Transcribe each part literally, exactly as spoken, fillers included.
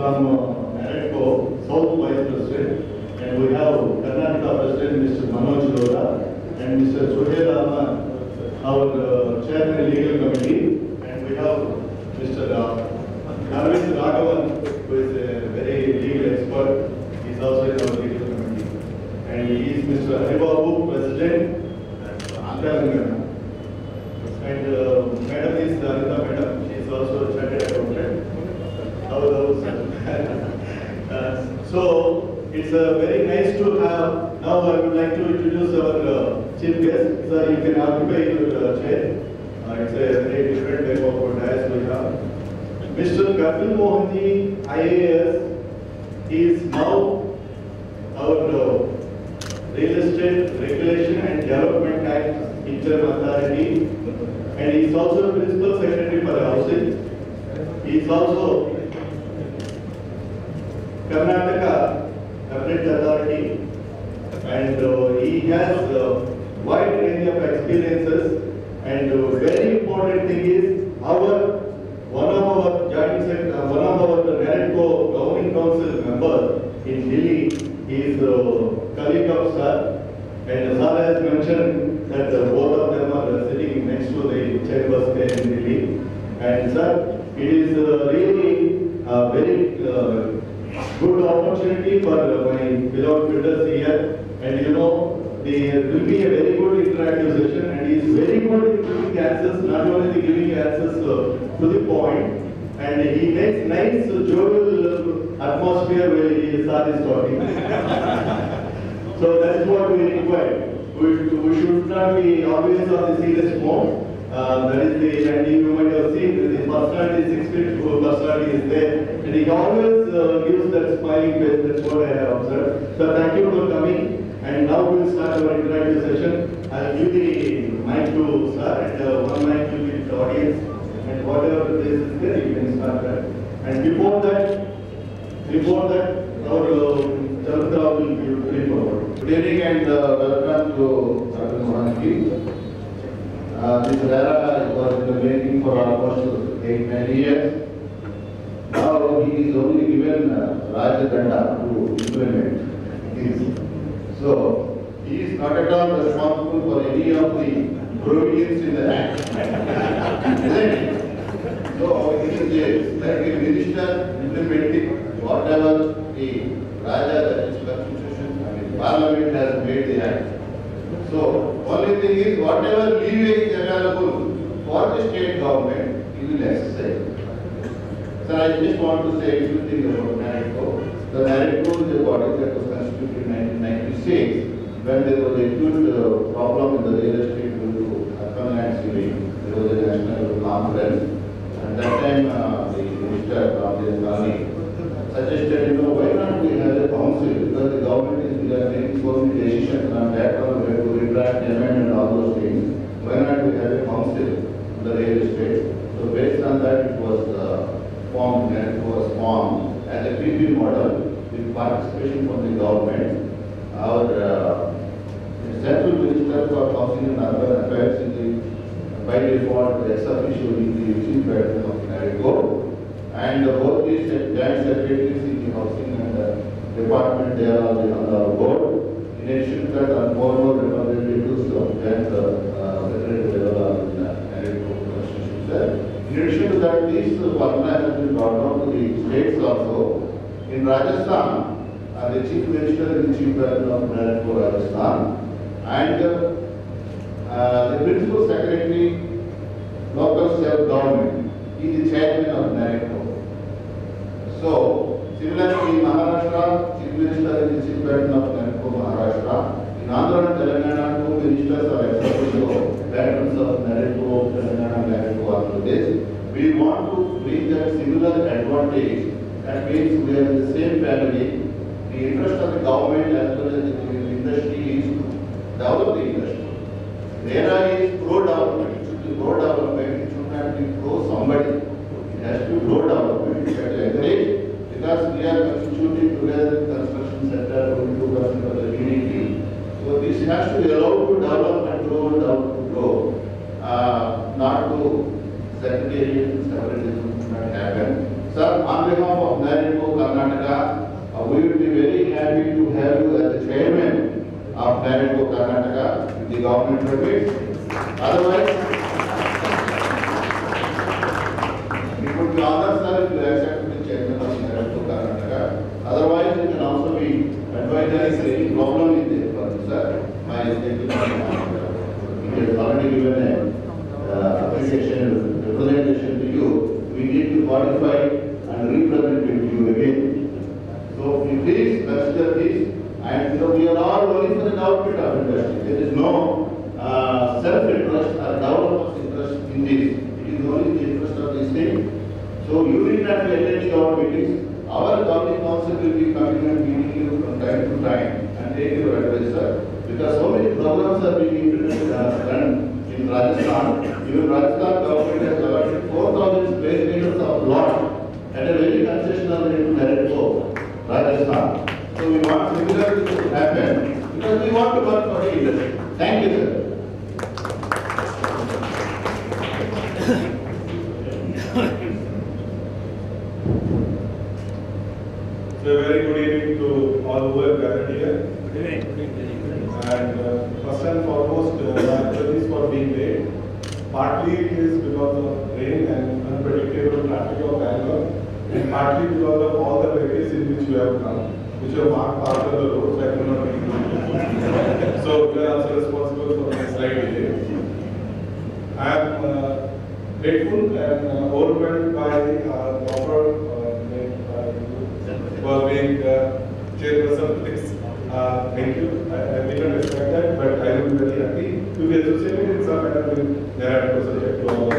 from uh, NAREDCO, South Vice President, and we have Karnataka President Mister Manoj Lora, and Mister Suhail Ahmed, our uh, Chairman Legal Committee, and we have Mister Arvind Raghavan, who is a very legal expert. He is also in our legal committee, and he is Mister Haribabu, President, and And uh, Madam is Anita Madam, she is also a chartered accountant. uh, so it's uh, very nice to have. Now I would like to introduce our uh, chief guest. Sir, you can occupy your uh, chair. Uh, it's a very different type of dais we have. Mister Kapil Mohanji, I A S, he is now our uh, Real Estate Regulation and Development Act Interim Authority. And he is also Principal Secretary for Housing. He is also Karnataka Appellate Authority, and uh, he has a wide range of experiences. And uh, very important thing is our one of our joint secretary, uh, one of our NAREDCO Governing Council members in Delhi is a uh, colleague of Sir. And Sir has mentioned that uh, both of them are sitting next to the chambers there in Delhi. And Sir, it is uh, really a very uh, good opportunity for uh, my beloved builders here. And you know, there will be a very good interactive session, and he is very good in giving answers, not only giving answers uh, to the point, and he makes nice uh, jovial uh, atmosphere where he is talking. So that is what we require. We, we should not be always on the serious mode. Uh, that is the, and you might have seen the personality, six feet personality is there. And he always uh, gives that smiling face. That's what I have observed. So thank you for coming. And now we will start our interactive session. I'll give the mic to Sir, and uh, one mic will be the audience. And whatever this is there, you can start that. And before that, before that, our uh, Chandra will be free forward. Good evening and uh, welcome to Kapil Mohanji. Uh, this era was in the making for almost eight, nine years. Now he is only given uh, Raj Danda to implement this. So he is not at all responsible for any of the provisions in the Act. Isn't it? So he is like a minister implementing whatever the Raja, that is Constitution, I mean Parliament has made the Act. So only thing is whatever leeway is available for the state government, he will exercise. Sir, I just want to say a few things about NAREDCO. The NAREDCO is a body that was constituted in nineteen ninety-six when there was a huge uh, problem in the real estate due to urban land ceiling. There was a national conference, and that time uh, the minister Ramdev Gandhi suggested, you know, why not we have a council, because the government is we are making so many decisions on that one, we have to retract, amend and all those things. Why not we have a council on the real estate? So based on that, it was uh, formed, and it was formed as a P P model with participation from the government. Our uh, Central Minister for Housing and Urban Affairs is the, by default, ex officio in the chief president of NAREDCO. And uh, both these joint secretaries in the housing and uh, department, they are on the on our board. In addition to that, uh, more and more representatives of joint uh, secretary level are in the NAREDCO constitution. In addition to that, these uh, formula has been brought down to the states also. In Rajasthan, uh, the chief minister is the chief president of NAREDCO Rajasthan, and uh, uh, the principal secretary, local self-government, is the chairman of NAREDCO. So, similarly in Maharashtra, chief minister is the chief president of NAREDCO Maharashtra. In Andhra and Telangana, two ministers are ex officio veterans of NAREDCO Telangana and NAREDCO Andhra Pradesh. We want to bring that similar advantage. That means we are in the same family. The interest of the government as well as the industry is to develop the industry. NERA is pro-development. It should be pro-development. It should not be pro-somebody. It has to be pro-development. We have to encourage, because we are constituting together the construction sector, twenty-two percent of the G D P. So this has to be allowed to develop and grow and develop to grow. Uh, not to secretariat and separatism should not happen. Sir, on behalf of NAREDCO the government permits. Otherwise, it would be honor, sir, if you accept the chairman of the Director of Karnataka. Otherwise, it can also be advised if any problem is there for you, sir. My executive he has already given a uh, application representation to you. We need to modify and represent it to you again. So please consider this, and you know, we are all working for the development of industry. There is no uh, self-interest or developer's interest in this. It is only the interest of this thing. So you need not be attending our meetings. Our governing council will be coming and meeting you from time to time and take your advice, sir. Because so many programs are being introduced uh, done in Rajasthan. Even Rajasthan government has allotted four thousand square meters of lot at a very concessional rate to Meritco, Rajasthan. So we want similar to happen because we want to work for the industry. Thank you, sir. So a very good evening to all who have gathered here. And uh, first and foremost, uh, my apologies for being late. Partly it is because of rain and unpredictable traffic of Bangalore, and partly because of all the ways in which we have come, which are marked part of the road, so I could not be. So we are also responsible for my slight delay. I am uh, grateful and uh, overwhelmed by uh, the offer uh, for being uh, chairperson of this. Uh, thank you. I, I didn't expect that, but I will be very happy to be associated with some kind of narrative subject to all.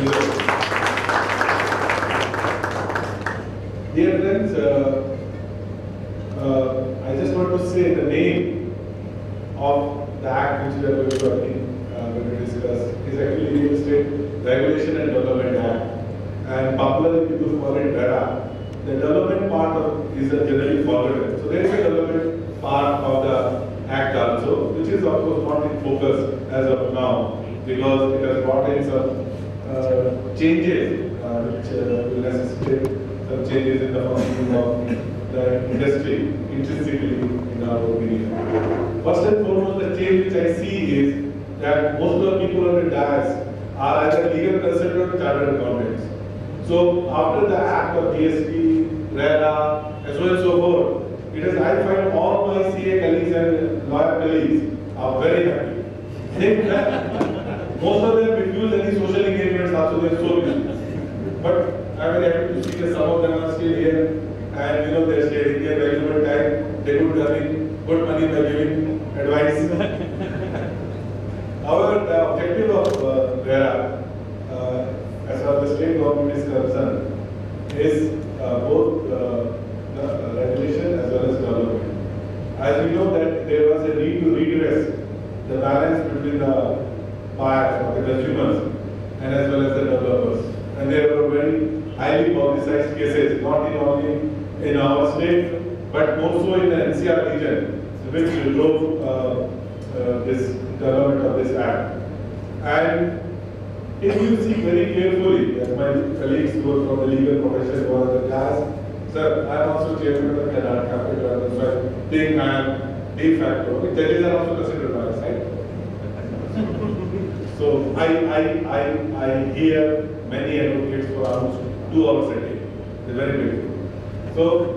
Dear friends, uh, uh, I just want to say the name of the act which we are going to, uh, going to discuss is actually Real Estate Regulation and Development Act, and popularly people call it RERA. The development part of is generally forgotten. So there is a development part of the act also, which is of course not in focus as of now, because it has brought in some uh, changes uh, which uh, will necessitate some changes in the functioning of the industry intrinsically, in our opinion. First and foremost, the change which I see is that most of the people on the dais are either legal consultants or chartered accountants. So after the act of G S T, RERA, and so on and so forth, it is, I find all my C A colleagues and lawyer colleagues are very happy. Think that most of them refuse any social engagements also, they are so busy. But I am very happy to see that some of them are still here, and you know they are sharing their valuable time. They could earn good money by giving advice. However, the objective of uh, RERA, uh, as far as the state government is concerned, is uh, both uh, the uh, regulation as well as development. As we know that there was a need to redress the balance between the buyers or the consumers and as well as the developers. And there were very highly publicized cases, not in only in our state, but more so in the N C R region, which drove uh, uh, this development of this act. And if you see very carefully, as my colleagues who are from the legal profession who are in the class, sir, I am also chairman of the Karnataka Capital, so I think I am de facto. Judges are also considered lawyers, right? So I, I, I, I hear many advocates for almost two hours a day. It's very beautiful. So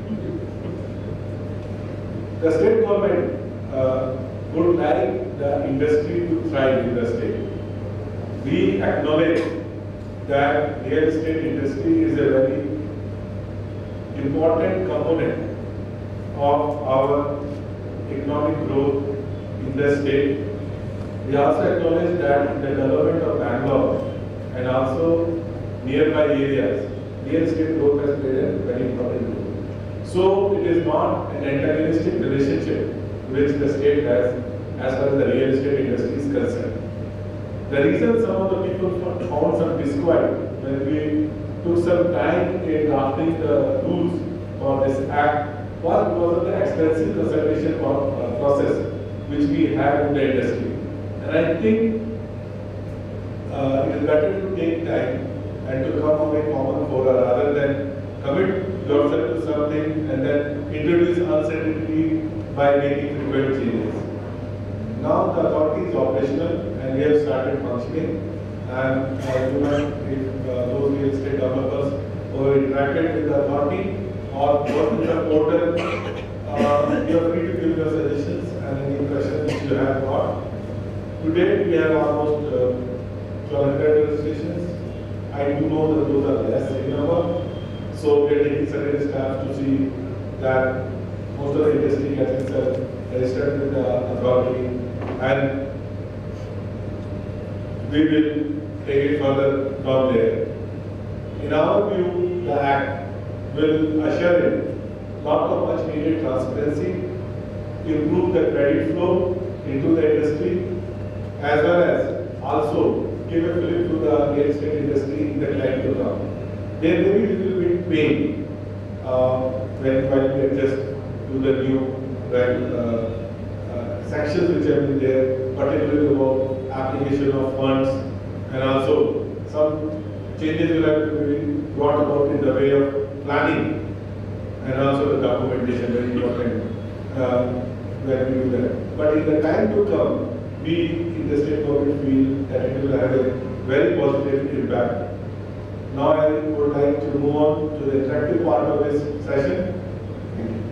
the state government uh, would like the industry to thrive in the state. We acknowledge that real estate industry is a very important component of our economic growth in the state. We also acknowledge that in the development of Bangalore and also nearby areas, real estate growth has played a very important role. So it is not an antagonistic relationship which the state has as far as the real estate industry is concerned. The reason some of the people found some disquiet when we took some time in drafting the rules for this act was because of the extensive consultation process which we have in the industry. And I think uh, it is better to take time and to come up with a common forum rather than commit yourself to something and then introduce uncertainty by making frequent changes. Now the authority is operational and we have started functioning. And uh, you might, if uh, those real estate developers who have interacted with the authority or worked with the portal, uh, you are free to give your suggestions and any questions which you have got. Today we have almost uh, twelve hundred registrations. I do know that those are less in number. So we are taking certain steps to see that most of the industry gets itself registered with the authority, and we will take it further from there. In our view, the Act will usher in lot of much needed transparency, improve the credit flow into the industry, as well as also give a fillip to the real estate industry in the time to come. There may be a little bit pain uh, when while we adjust to the new uh, uh, sections which have been there, particularly about application of funds, and also some changes will have to be brought about in the way of planning, and also the documentation, very important uh, when we do that. But in the time to come, we in the state government feel that it will have a very positive impact. Now I would like to move on to the interactive part of this session.